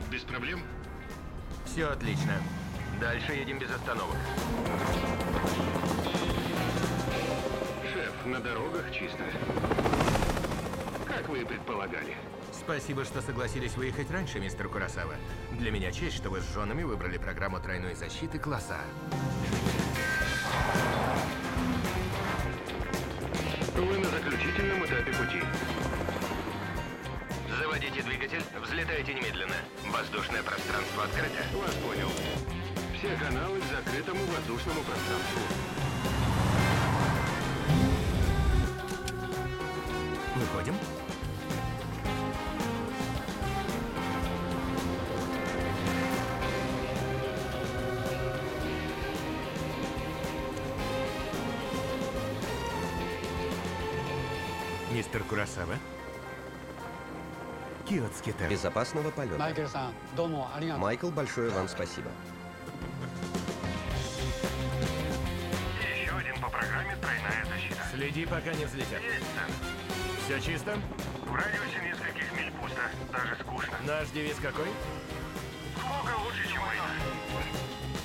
Майк, без проблем? Все отлично. Дальше едем без остановок. Шеф, на дорогах чисто. Как вы и предполагали. Спасибо, что согласились выехать раньше, мистер Куросава. Для меня честь, что вы с женами выбрали программу тройной защиты класса А. Вы на заключительном этапе пути. Заводите двигатель, взлетайте немедленно. Воздушное пространство открыто. Вас понял. Все каналы к закрытому воздушному пространству. Выходим. Мистер Куросава. Киотский-тер. Безопасного полета. マイケルさん、どうもありがとう。 Майкл, большое вам спасибо. Еще один по программе тройная защита. Следи, пока не взлетят. Есть, сэр. Все чисто? В радиусе нескольких миль пусто. Даже скучно. Наш девиз какой? Сколько лучше, чем война.